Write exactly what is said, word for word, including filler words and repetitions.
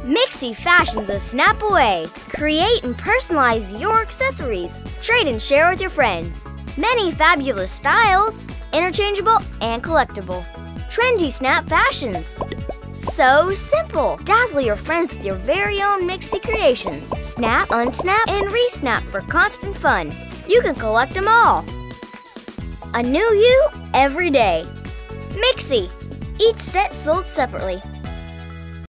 Mixy fashions a snap away. Create and personalize your accessories. Trade and share with your friends. Many fabulous styles, interchangeable and collectible. Trendy snap fashions. So simple! Dazzle your friends with your very own Mixy creations. Snap, unsnap, and re-snap for constant fun. You can collect them all. A new you every day. Mixy. Each set sold separately.